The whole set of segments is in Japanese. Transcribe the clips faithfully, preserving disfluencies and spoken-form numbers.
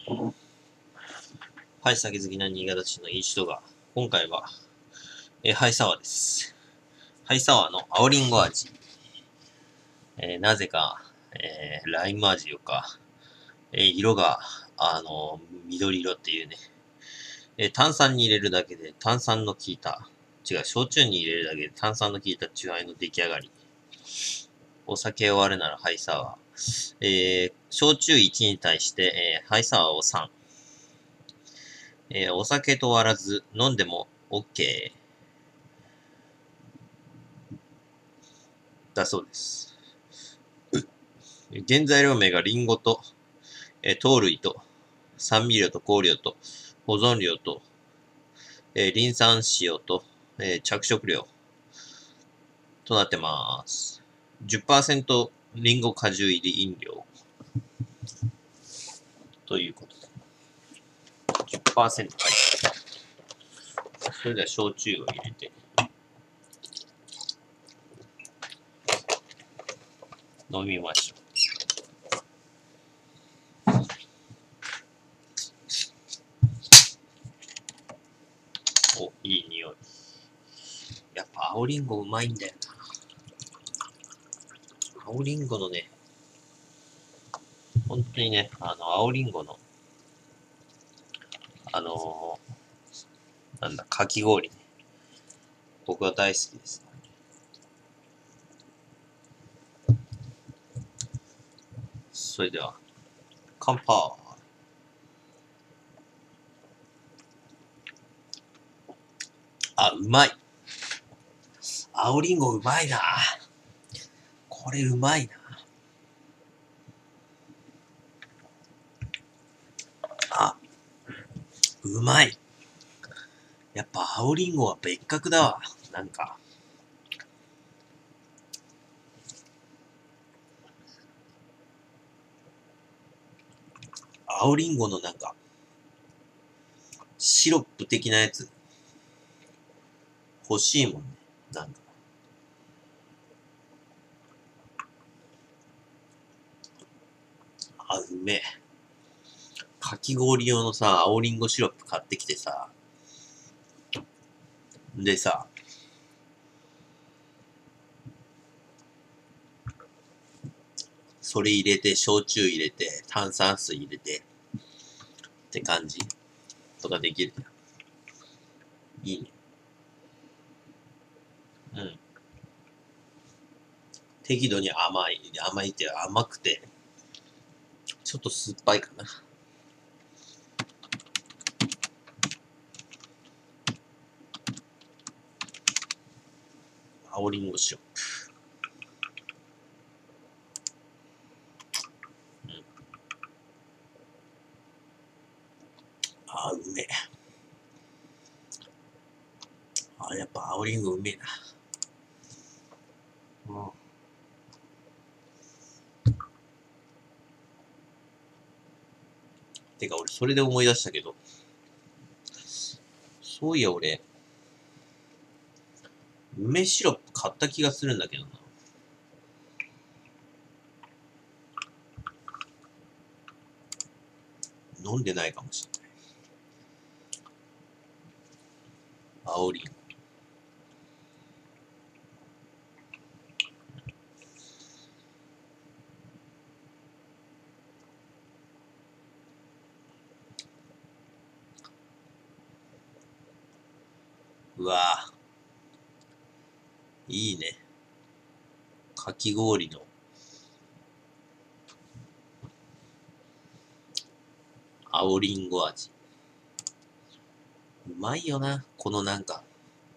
はい、酒好きな新潟市のいい人が、今回は、えー、ハイサワーです。ハイサワーの青りんご味。えー、なぜか、えー、ライム味よか、えー、色が、あのー、緑色っていうね、えー、炭酸に入れるだけで炭酸の効いた、違う、焼酎に入れるだけで炭酸の効いた違いの出来上がり。お酒を割るならハイサワー。えー、焼酎いちに対して、えー、ハイサワーをさん。えー、お酒と割らず飲んでも OK だそうです。原材料名がリンゴと、えー、糖類と、酸味料と香料と、保存料と、えー、リン酸塩と、えー、着色料となってます。じゅっパーセント リンゴ果汁入り飲料ということで。じゅっパーセント 入って。それでは焼酎を入れて飲みましょう。お、いい匂い。やっぱ青りんごうまいんだよな。青りんごのね、本当にね、あの、青りんごの、あのー、なんだ、かき氷ね。僕は大好きです。それでは、乾杯。あ、うまい。青りんごうまいな。これうまいな。あ、うまい。やっぱ青りんごは別格だわ。なんか。青りんごのなんか、シロップ的なやつ、欲しいもんね。なんか。あ、うめえ。かき氷用のさ、青りんごシロップ買ってきてさ、でさ、それ入れて、焼酎入れて、炭酸水入れて、って感じとかできる。いいね。うん。適度に甘い。甘いって甘くて、ちょっと酸っぱいかな。青りんごシロップ。うん。あ、うめえ。あ、やっぱ青りんごうめえな。うん。てか俺それで思い出したけど、そういや俺、梅シロップ買った気がするんだけどな。飲んでないかもしれない。青りんご。うわぁ。いいね。かき氷の青りんご味。うまいよな。このなんか。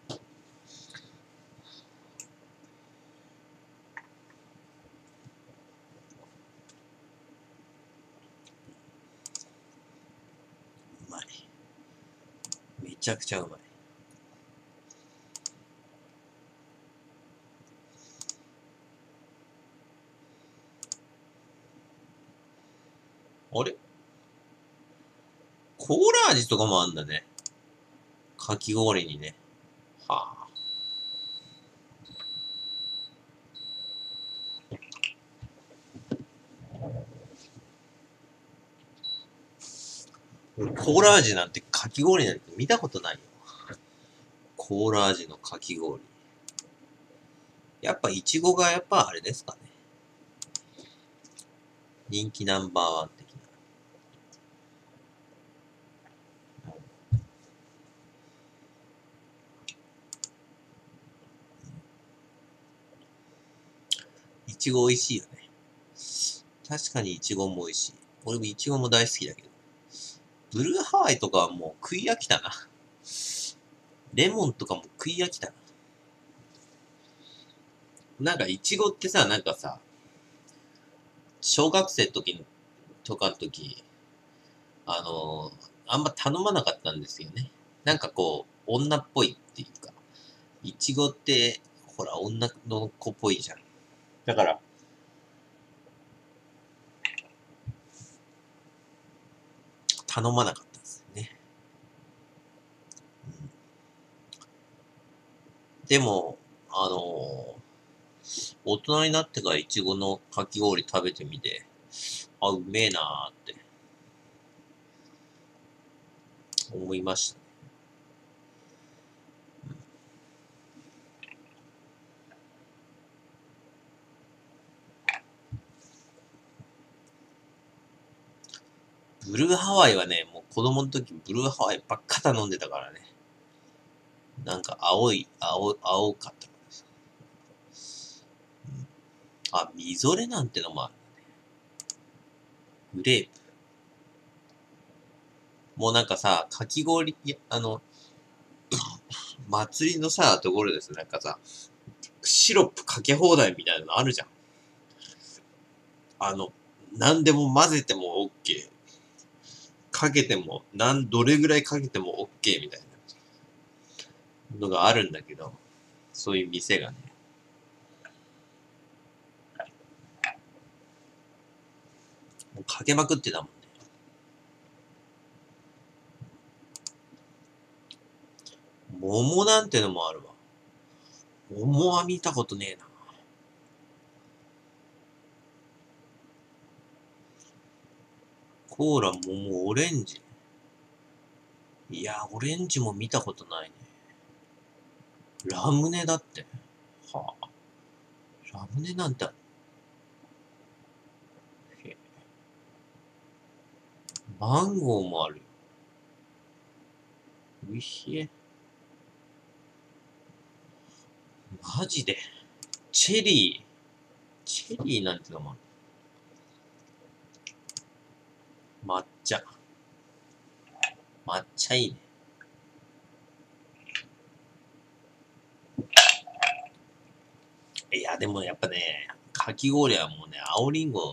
うまい。めちゃくちゃうまい。あれコーラ味とかもあんだね。かき氷にね。はあ。 コーラ味なんてかき氷なんて見たことないよ。コーラ味のかき氷。やっぱいちごがやっぱあれですかね。人気ナンバーワン的な。いちご美味しいよね。確かにいちごも美味しい。俺もいちごも大好きだけど。ブルーハワイとかはもう食い飽きたな。レモンとかも食い飽きたな。なんかいちごってさ、なんかさ、小学生の時とかの時、あのー、あんま頼まなかったんですよね。なんかこう、女っぽいっていうか、いちごって、ほら、女の子っぽいじゃん。だから、頼まなかったですよね。うん、でも、あのー、大人になってからいちごのかき氷食べてみて、あ、うめえなーって思いましたね。ブルーハワイはね、もう子供の時ブルーハワイばっか頼んでたからね。なんか青い、青、青かったからさ。うん、あ、みぞれなんてのもあるんだね。グレープ。もうなんかさ、かき氷、あの、祭りのさ、ところですね。なんかさ、シロップかけ放題みたいなのあるじゃん。あの、何でも混ぜても OK。かけても、なん、どれぐらいかけても OK みたいなのがあるんだけど、そういう店がね。もうかけまくってたもんね。桃なんてのもあるわ。桃は見たことねえな。コーラ、桃、オレンジ。いや、オレンジも見たことないね。ラムネだって。はあ。ラムネなんてある。マンゴーもあるよ。おいしい。マジで。チェリー。チェリーなんてのもある。抹茶。抹茶いいね。いや、でもやっぱね、かき氷はもうね、青りんご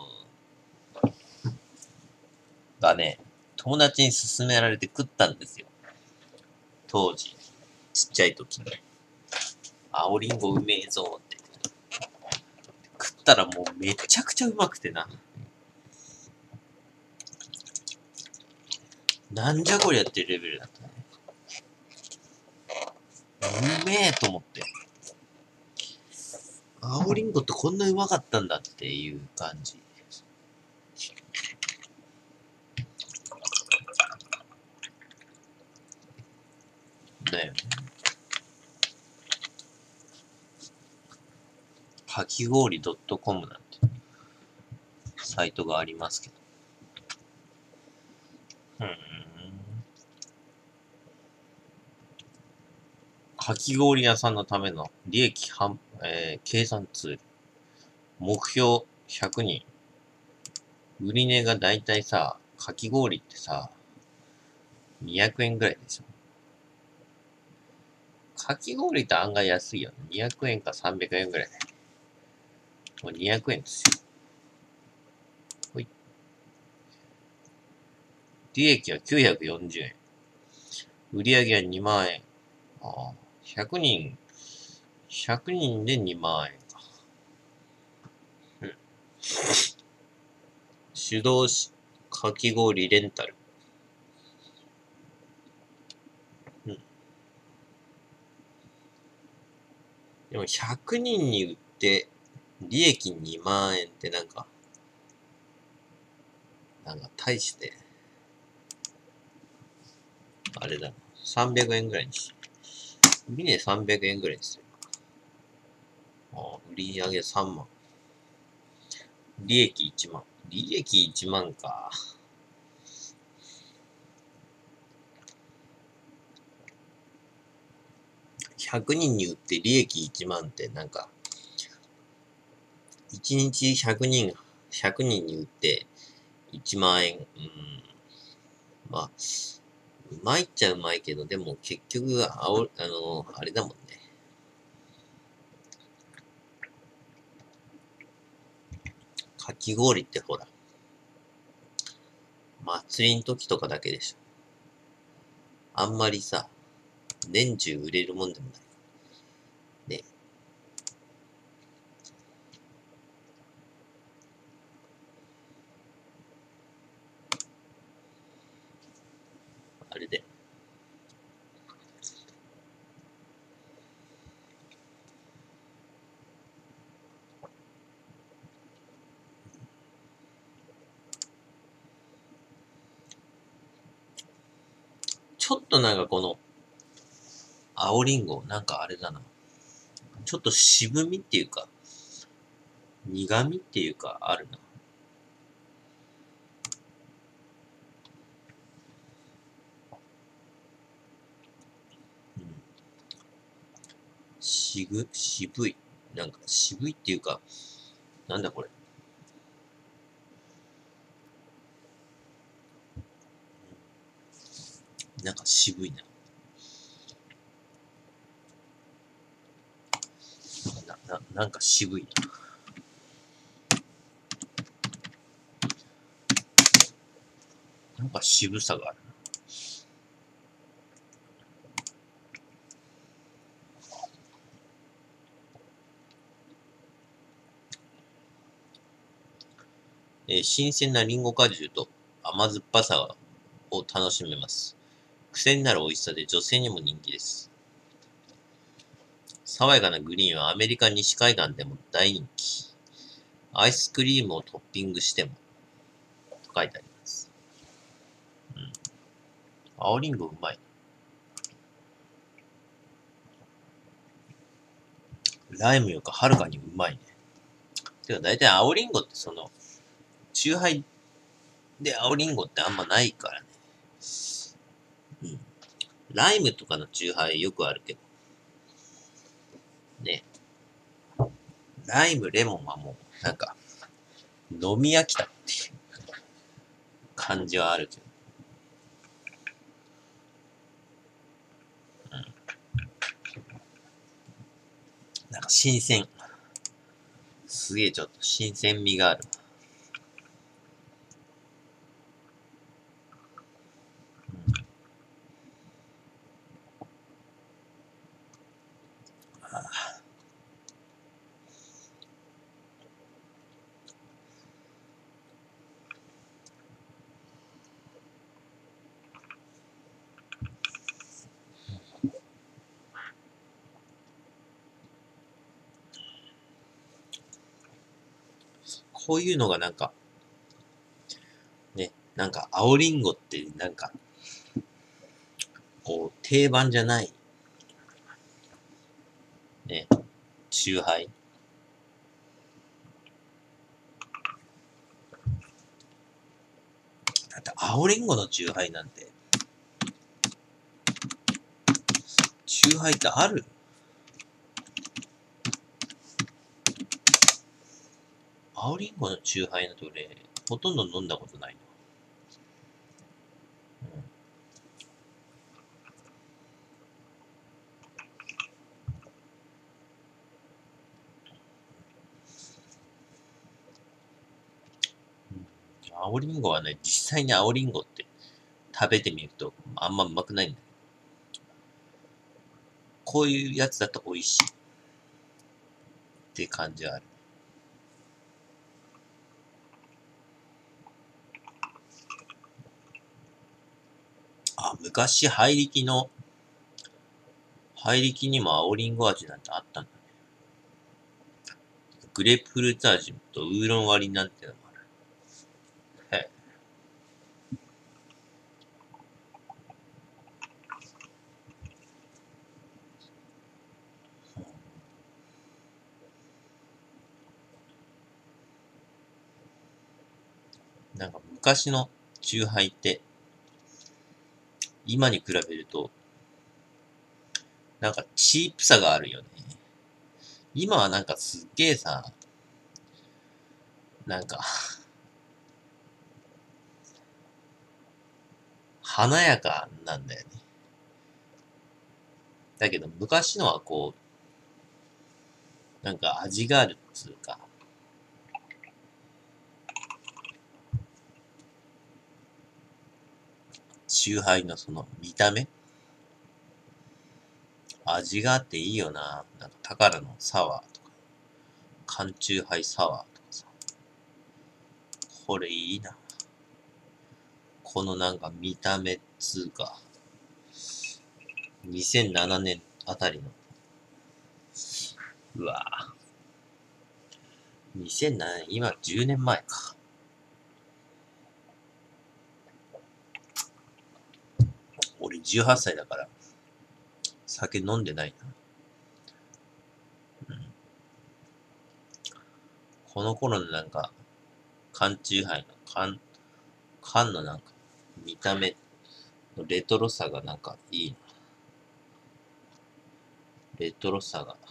がね、友達に勧められて食ったんですよ。当時、ちっちゃい時に。青りんごうめえぞって。食ったらもうめちゃくちゃうまくてな。なんじゃこりゃっていうレベルだったね。うめえと思って。青りんごってこんなうまかったんだっていう感じ。だよね。かき氷 .com なんてサイトがありますけど。うーん。かき氷屋さんのための利益半、えー、計算ツール。目標ひゃくにん。売り値がだいたいさ、かき氷ってさ、にひゃくえんぐらいでしょ。かき氷って案外安いよね。にひゃくえんかさんびゃくえんぐらい。もうにひゃくえんですよ。ほい。利益はきゅうひゃくよんじゅうえん。売上はにまんえん。ああ、ひゃくにん、ひゃくにんでにまんえんか。うん。手動し、かき氷レンタル。うん。でもひゃくにんに売って、利益にまんえんってなんか、なんか大して、 あれだな。さんびゃくえんぐらいにし。売り値さんびゃくえんぐらいですよ。あ、売り上げさんまん。利益いちまん。利益いちまんか。ひゃくにんに売って利益いちまんってなんか、いちにちひゃくにん、ひゃくにんに売っていちまんえん。うん。まあ、うまいっちゃうまいけど、でも結局、あお、あの、あれだもんね。かき氷ってほら、祭りの時とかだけでしょ。あんまりさ、年中売れるもんでもない。ね。あれで。ちょっとなんかこの、青りんご、なんかあれだな。ちょっと渋みっていうか、苦味っていうか、あるな。うん。しぐ、渋い。なんか渋いっていうか、なんだこれ。なんか渋いな。な、な、なんか渋いな。なんか渋さがあるな。えー新鮮なリンゴ果汁と甘酸っぱさを楽しめます。癖になる美味しさで女性にも人気です。爽やかなグリーンはアメリカ西海岸でも大人気。アイスクリームをトッピングしても、と書いてあります。うん。青リンゴうまい。ライムよりはるかにうまいね。てか大体青リンゴってその、チューハイで青リンゴってあんまないからね。うん。ライムとかのチューハイよくあるけど。ね。ライム、レモンはもう、なんか、飲み飽きたっていう感じはあるけど。うん。なんか新鮮。すげえちょっと新鮮味がある。うん、あこういうのがなんか、ね、なんか青リンゴってなんか、こう、定番じゃない、ね、チューハイ。だって青リンゴのチューハイなんて、チューハイってある？青リンゴのチューハイなんて俺、ほとんど飲んだことないな。うん。青リンゴはね、実際に青リンゴって食べてみると、あんまうまくないんだよ。こういうやつだと美味しいって感じはある。あ、昔、ハイリキの、ハイリキにも青リンゴ味なんてあったんだね。グレープフルーツ味とウーロン割りなんてのもある。へえ。 なんか昔のチューハイって、今に比べると、なんかチープさがあるよね。今はなんかすっげえさ、なんか、華やかなんだよね。だけど昔のはこう、なんか味があるっつうか、チューハイのその見た目味があっていいよな。なんか宝のサワーとか、缶チューハイサワーとかさ。これいいな。このなんか見た目っつうか、にせんななねんあたりの。うわぁ。にせんななねん、今じゅうねんまえか。俺じゅうはっさいだから、酒飲んでないな。うん。この頃のなんか、缶チューハイの缶、缶のなんか、見た目のレトロさがなんかいいな。レトロさが。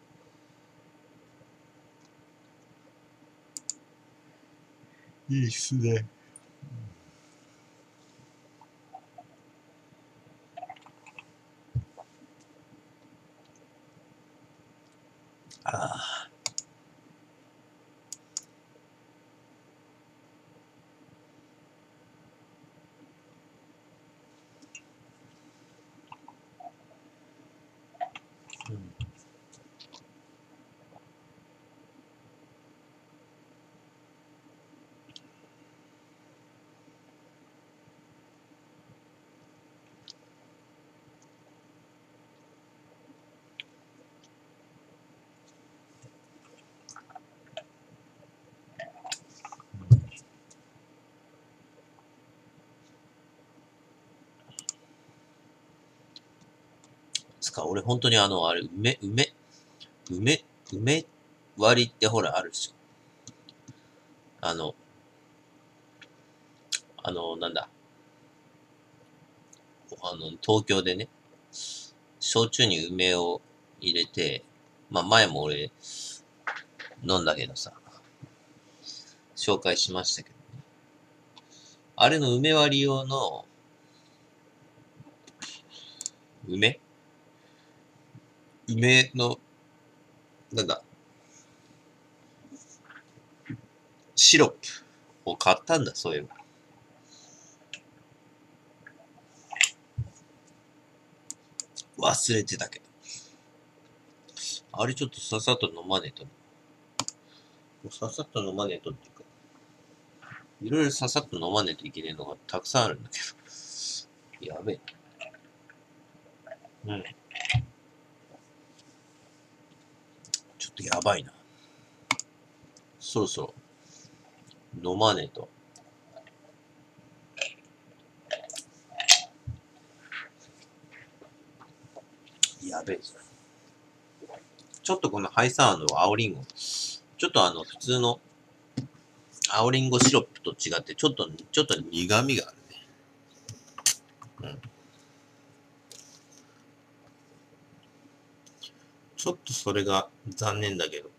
いいっすね。ああ。うん。つか、俺本当にあの、あれ、梅、梅、梅、梅割りってほらあるでしょ。あの、あの、なんだ。あの、東京でね、焼酎に梅を入れて、まあ前も俺飲んだけどさ、紹介しましたけど、あれの梅割り用の梅梅の、なんだ、シロップを買ったんだ、そういえば。忘れてたけど。あれちょっとささっと飲まねえと。ささっと飲まねえとっていうか、いろいろささっと飲まねえといけねえのがたくさんあるんだけど。やべえ。うん。ちょっとやばいな。そろそろ飲まねえと。やべえ。ちょっとこのハイサワーの青リンゴ、ちょっとあの普通の青リンゴシロップと違って、ちょっと、ちょっと苦味があるね。うん。ちょっとそれが残念だけど。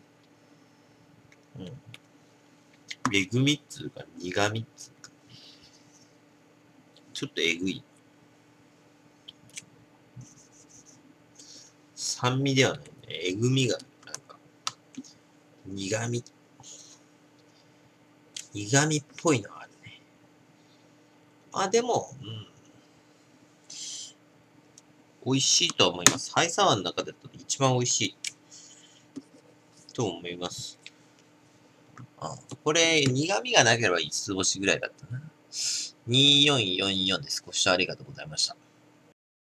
うん。えぐみっつうか、苦味っつうか。ちょっとえぐい。酸味ではないね。えぐみが、なんか、苦味。苦味っぽいのあるね。あ、でも、うん。美味しいとは思います。ハイサワーの中だと一番美味しいと思います。あ、これ、苦味がなければ五つ星ぐらいだったな。にーよんよんよんです。ご視聴ありがとうございました。